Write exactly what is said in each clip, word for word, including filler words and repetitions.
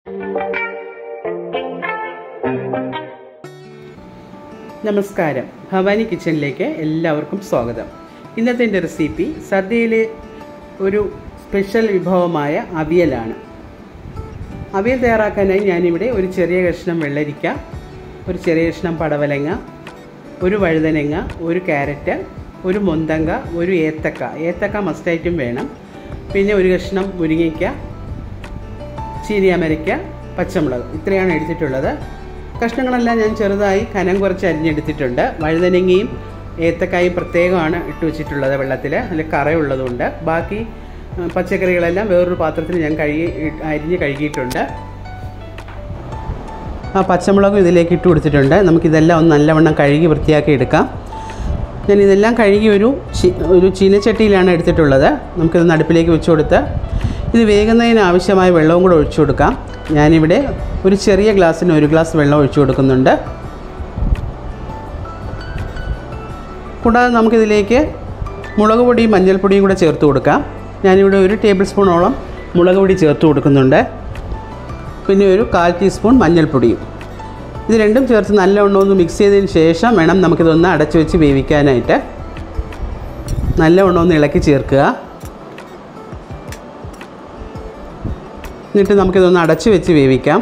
നമസ്കാരം, ഭവാനി കിച്ചണിലേക്ക് എല്ലാവർക്കും സ്വാഗതം. ഇന്നത്തെ എൻ്റെ റെസിപ്പി സദ്യയിലെ ഒരു സ്പെഷ്യൽ വിഭവമായ അവിയലാണ്. അവിയൽ തയ്യാറാക്കാനായി ഞാനിവിടെ ഒരു ചെറിയ കഷ്ണം വെള്ളരിക്ക, ഒരു ചെറിയ കഷ്ണം പടവലങ്ങ, ഒരു വഴുതനങ്ങ, ഒരു ക്യാരറ്റ്, ഒരു മൊന്തങ്ക, ഒരു ഏത്തക്ക ഏത്തക്ക മസ്റ്റായിട്ടും വേണം, പിന്നെ ഒരു കഷ്ണം മുരിങ്ങയ്ക്ക, ചീനിയമരയ്ക്ക, പച്ചമുളക്, ഇത്രയാണ് എടുത്തിട്ടുള്ളത്. കഷ്ണങ്ങളെല്ലാം ഞാൻ ചെറുതായി കനം കുറച്ച് അരിഞ്ഞെടുത്തിട്ടുണ്ട്. വഴുതനങ്ങയും ഏത്തക്കായും പ്രത്യേകമാണ് ഇട്ട് വെച്ചിട്ടുള്ളത് വെള്ളത്തിൽ, അതിൽ കറയുള്ളതുകൊണ്ട്. ബാക്കി പച്ചക്കറികളെല്ലാം വേറൊരു പാത്രത്തിൽ ഞാൻ കഴുകി അരിഞ്ഞ് കഴുകിയിട്ടുണ്ട്. ആ പച്ചമുളകും ഇതിലേക്ക് ഇട്ട് കൊടുത്തിട്ടുണ്ട്. നമുക്കിതെല്ലാം ഒന്ന് നല്ലവണ്ണം കഴുകി വൃത്തിയാക്കി എടുക്കാം. ഞാൻ ഇതെല്ലാം കഴുകി ഒരു ഒരു ചീനച്ചട്ടിയിലാണ് എടുത്തിട്ടുള്ളത്. നമുക്കിത് അടുപ്പിലേക്ക് വെച്ച് കൊടുത്ത് ഇത് വേകുന്നതിന് ആവശ്യമായ വെള്ളവും കൂടെ ഒഴിച്ചു കൊടുക്കാം. ഞാനിവിടെ ഒരു ചെറിയ ഗ്ലാസ്സിന് ഒരു ഗ്ലാസ് വെള്ളം ഒഴിച്ചു കൊടുക്കുന്നുണ്ട്. കൂടാതെ നമുക്കിതിലേക്ക് മുളക് പൊടിയും മഞ്ഞൾപ്പൊടിയും കൂടെ ചേർത്ത് കൊടുക്കാം. ഞാനിവിടെ ഒരു ടേബിൾ സ്പൂണോളം മുളക് പൊടി ചേർത്ത് കൊടുക്കുന്നുണ്ട്. പിന്നെ ഒരു കാൽ ടീസ്പൂൺ മഞ്ഞൾപ്പൊടിയും. ഇത് രണ്ടും ചേർത്ത് നല്ലവണ്ണം ഒന്ന് മിക്സ് ചെയ്തതിന് ശേഷം വേണം നമുക്കിതൊന്ന് അടച്ചു വെച്ച് വേവിക്കാനായിട്ട്. നല്ലവണ്ണം ഒന്ന് ഇളക്കി ചേർക്കുക. എന്നിട്ട് നമുക്കിതൊന്ന് അടച്ചു വെച്ച് വേവിക്കാം.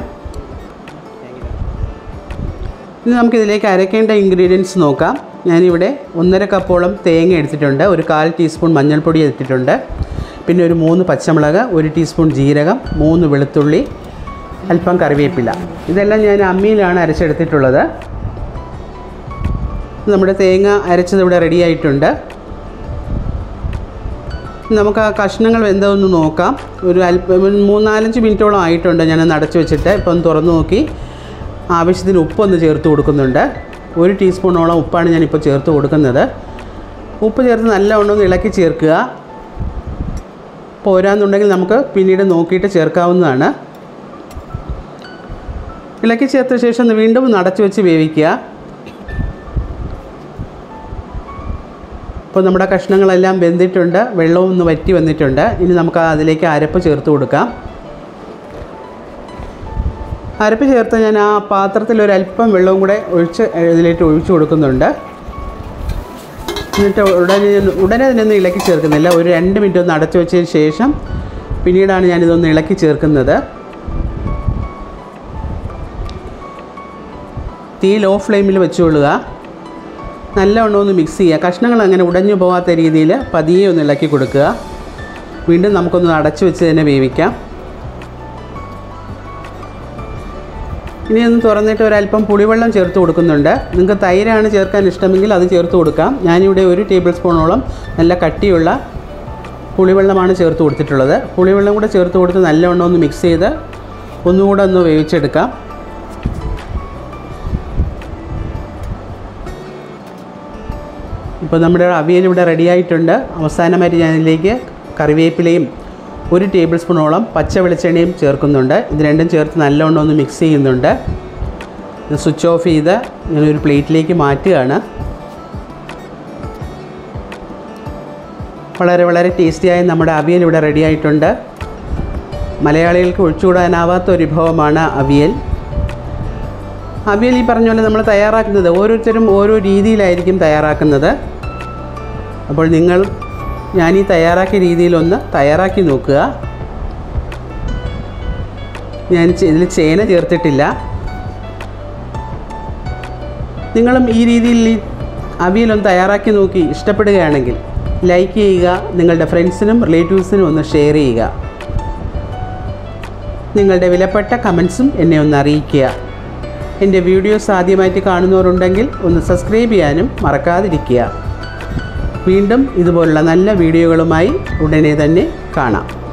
ഇനി നമുക്കിതിലേക്ക് അരക്കേണ്ട ഇൻഗ്രീഡിയൻസ് നോക്കാം. ഞാനിവിടെ ഒന്നര കപ്പോളം തേങ്ങ എടുത്തിട്ടുണ്ട്, ഒരു കാൽ ടീസ്പൂൺ മഞ്ഞൾപ്പൊടി എടുത്തിട്ടുണ്ട്, പിന്നെ ഒരു മൂന്ന് പച്ചമുളക്, ഒരു ടീസ്പൂൺ ജീരകം, മൂന്ന് വെളുത്തുള്ളി, അല്പം കറിവേപ്പില. ഇതെല്ലാം ഞാൻ അമ്മിയിലാണ് അരച്ചെടുത്തിട്ടുള്ളത്. നമ്മുടെ തേങ്ങ അരച്ചത് ഇവിടെ റെഡി ആയിട്ടുണ്ട്. നമുക്ക് ആ കഷ്ണങ്ങൾ വെന്തതൊന്ന് നോക്കാം. ഒരു അല്പം മൂന്നാലഞ്ച് മിനിറ്റോളം ആയിട്ടുണ്ട് ഞാനൊന്ന് അടച്ചു വെച്ചിട്ട്. ഇപ്പം ഒന്ന് തുറന്ന് നോക്കി ആവശ്യത്തിന് ഉപ്പൊന്ന് ചേർത്ത് കൊടുക്കുന്നുണ്ട്. ഒരു ടീസ്പൂണോളം ഉപ്പാണ് ഞാനിപ്പോൾ ചേർത്ത് കൊടുക്കുന്നത്. ഉപ്പ് ചേർത്ത് നല്ലവണ്ണം ഒന്ന് ഇളക്കി ചേർക്കുക. പോരാന്നുണ്ടെങ്കിൽ നമുക്ക് പിന്നീട് നോക്കിയിട്ട് ചേർക്കാവുന്നതാണ്. ഇളക്കി ചേർത്ത ശേഷം വീണ്ടും ഒന്ന് അടച്ചു വെച്ച് വേവിക്കുക. ഇപ്പോൾ നമ്മുടെ കഷ്ണങ്ങളെല്ലാം വെന്തിട്ടുണ്ട്, വെള്ളവും ഒന്ന് വറ്റി വന്നിട്ടുണ്ട്. ഇനി നമുക്ക് അതിലേക്ക് അരപ്പ് ചേർത്ത് കൊടുക്കാം. അരപ്പ് ചേർത്ത് ഞാൻ ആ പാത്രത്തിൽ ഒരല്പം വെള്ളവും കൂടെ ഒഴിച്ച് ഇതിലേക്ക് ഒഴിച്ചു കൊടുക്കുന്നുണ്ട്. എന്നിട്ട് ഉടനെ ഉടനെ തന്നെ ഇളക്കി ചേർക്കുന്നില്ല. ഒരു രണ്ട് മിനിറ്റ് ഒന്ന് അടച്ചു വെച്ചതിന് ശേഷം പിന്നീടാണ് ഞാനിതൊന്ന് ഇളക്കി ചേർക്കുന്നത്. തീ ലോ ഫ്ലെയിമിൽ വെച്ചുകൊള്ളുക. നല്ലവണ്ണം ഒന്ന് മിക്സ് ചെയ്യുക. കഷ്ണങ്ങൾ അങ്ങനെ ഉടഞ്ഞു പോകാത്ത രീതിയിൽ പതിയെ ഒന്ന് ഇളക്കി കൊടുക്കുക. വീണ്ടും നമുക്കൊന്ന് അടച്ചു വെച്ച് തന്നെ വേവിക്കാം. ഇനി ഒന്ന് തുറന്നിട്ട് ഒരല്പം പുളിവെള്ളം ചേർത്ത് കൊടുക്കുന്നുണ്ട്. നിങ്ങൾക്ക് തൈരാണ് ചേർക്കാൻ ഇഷ്ടമെങ്കിൽ അത് ചേർത്ത് കൊടുക്കാം. ഞാനിവിടെ ഒരു ടേബിൾ സ്പൂണോളം നല്ല കട്ടിയുള്ള പുളിവെള്ളമാണ് ചേർത്ത് കൊടുത്തിട്ടുള്ളത്. പുളിവെള്ളം കൂടെ ചേർത്ത് കൊടുത്ത് നല്ലവണ്ണം ഒന്ന് മിക്സ് ചെയ്ത് ഒന്നുകൂടെ ഒന്ന് വേവിച്ചെടുക്കാം. ഇപ്പോൾ നമ്മുടെ അവിയൽ ഇവിടെ റെഡിയായിട്ടുണ്ട്. അവസാനമായിട്ട് ഞാനിതിലേക്ക് കറിവേപ്പിലയും ഒരു ടേബിൾ സ്പൂണോളം പച്ച വെളിച്ചെണ്ണയും ചേർക്കുന്നുണ്ട്. ഇത് രണ്ടും ചേർത്ത് നല്ലവണ്ണം ഒന്ന് മിക്സ് ചെയ്യുന്നുണ്ട്. സ്വിച്ച് ഓഫ് ചെയ്ത് ഞാനൊരു പ്ലേറ്റിലേക്ക് മാറ്റുകയാണ്. വളരെ വളരെ ടേസ്റ്റിയായ നമ്മുടെ അവിയൽ ഇവിടെ റെഡിയായിട്ടുണ്ട്. മലയാളികൾക്ക് ഒഴിച്ചുകൂടാനാവാത്ത ഒരു വിഭവമാണ് അവിയൽ. അവിയൽ ഈ പറഞ്ഞ പോലെ നമ്മൾ തയ്യാറാക്കുന്നത് ഓരോരുത്തരും ഓരോ രീതിയിലായിരിക്കും തയ്യാറാക്കുന്നത്. അപ്പോൾ നിങ്ങൾ ഞാനീ തയ്യാറാക്കിയ രീതിയിലൊന്ന് തയ്യാറാക്കി നോക്കുക. ഞാൻ ഇതിൽ ചേന ചേർത്തിട്ടില്ല. നിങ്ങളും ഈ രീതിയിൽ അവിയലൊന്ന് തയ്യാറാക്കി നോക്കി ഇഷ്ടപ്പെടുകയാണെങ്കിൽ ലൈക്ക് ചെയ്യുക. നിങ്ങളുടെ ഫ്രണ്ട്സിനും റിലേറ്റീവ്സിനും ഒന്ന് ഷെയർ ചെയ്യുക. നിങ്ങളുടെ വിലപ്പെട്ട കമൻസും എന്നെ ഒന്ന് അറിയിക്കുക. എൻ്റെ വീഡിയോസ് ആദ്യമായിട്ട് കാണുന്നവരുണ്ടെങ്കിൽ ഒന്ന് സബ്സ്ക്രൈബ് ചെയ്യാനും മറക്കാതിരിക്കുക. വീണ്ടും ഇതുപോലുള്ള നല്ല വീഡിയോകളുമായി ഉടനെ തന്നെ കാണാം.